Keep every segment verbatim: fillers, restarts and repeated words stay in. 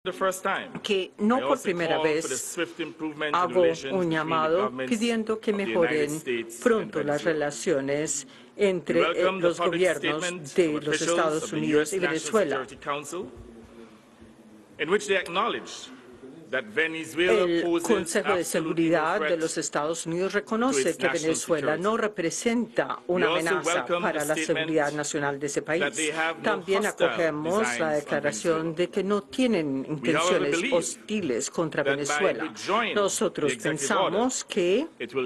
que no por primera vez hago un llamado pidiendo que mejoren pronto las relaciones entre eh, los gobiernos de los Estados Unidos y Venezuela. El Consejo de Seguridad de los Estados Unidos reconoce que Venezuela no representa una amenaza para la seguridad nacional de ese país. También acogemos la declaración de que no tienen intenciones hostiles contra Venezuela. Nosotros pensamos que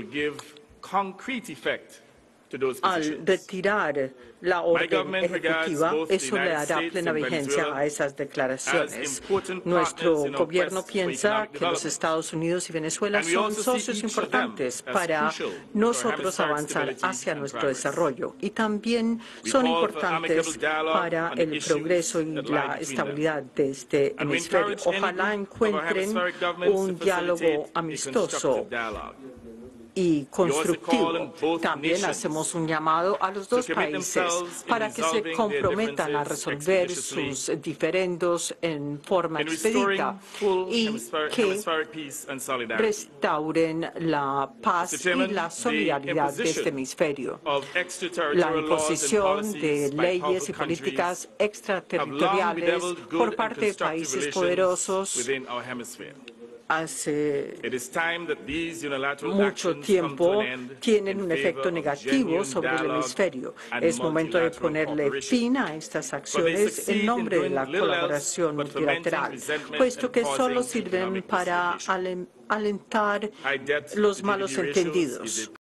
al retirar la orden ejecutiva, eso le dará plena vigencia a esas declaraciones. Nuestro gobierno piensa que los Estados Unidos y Venezuela son socios importantes para nosotros avanzar hacia nuestro desarrollo y también son importantes para el progreso y la estabilidad de este hemisferio. Ojalá encuentren un diálogo amistoso y constructivo. También hacemos un llamado a los dos países para que se comprometan a resolver sus diferendos en forma expedita y que restauren la paz y la solidaridad de este hemisferio. La imposición de leyes y políticas extraterritoriales por parte de países poderosos hace mucho tiempo tienen un efecto negativo sobre el hemisferio. Es momento de ponerle fin a estas acciones en nombre de la colaboración multilateral, puesto que solo sirven para alentar los malos entendidos.